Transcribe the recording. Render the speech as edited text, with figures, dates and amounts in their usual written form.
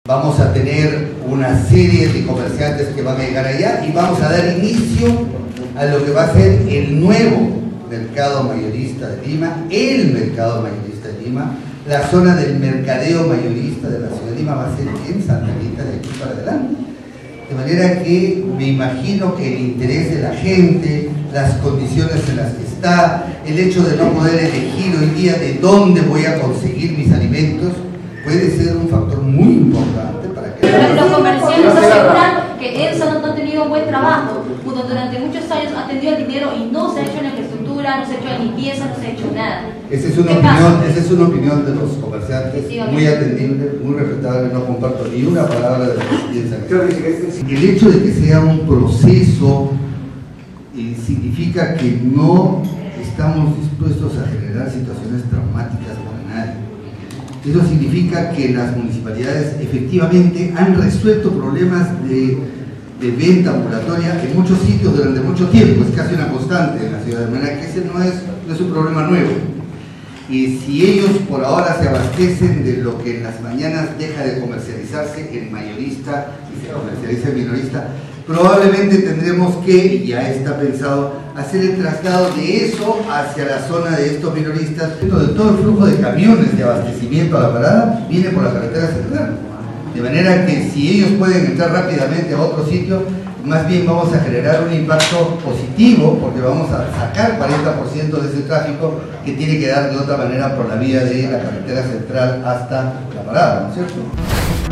Vamos a tener una serie de comerciantes que van a llegar allá y vamos a dar inicio a lo que va a ser el nuevo mercado mayorista de Lima, el mercado mayorista de Lima. La zona del mercadeo mayorista de la ciudad de Lima va a ser en Santa Rita de aquí para adelante. De manera que me imagino que el interés de la gente, las condiciones en las que está, el hecho de no poder elegir hoy día de dónde voy a conseguir mis alimentos, puede ser un factor muy importante para que... Los comerciantes aseguran que EMSA no ha tenido un buen trabajo, durante muchos años ha tenido el dinero y no se ha hecho la infraestructura, no se ha hecho la limpieza, no se ha hecho nada. Esa es una opinión de los comerciantes, muy atendible, muy respetable, no comparto ni una palabra de lo que piensan. El hecho de que sea un proceso significa que no estamos dispuestos a generar situaciones traumáticas para nadie. Eso significa que las municipalidades efectivamente han resuelto problemas de venta ambulatoria en muchos sitios durante mucho tiempo, es casi una constante en la ciudad, de manera que ese no es un problema nuevo. Y si ellos por ahora se abastecen de lo que en las mañanas deja de comercializarse en mayorista y se comercializa en minorista, probablemente tendremos que, y ya está pensado, hacer el traslado de eso hacia la zona de estos minoristas. De todo el flujo de camiones de abastecimiento a la parada viene por la carretera central. De manera que si ellos pueden entrar rápidamente a otro sitio, más bien vamos a generar un impacto positivo, porque vamos a sacar 40% de ese tráfico que tiene que dar de otra manera por la vía de la carretera central hasta la parada, ¿no es cierto?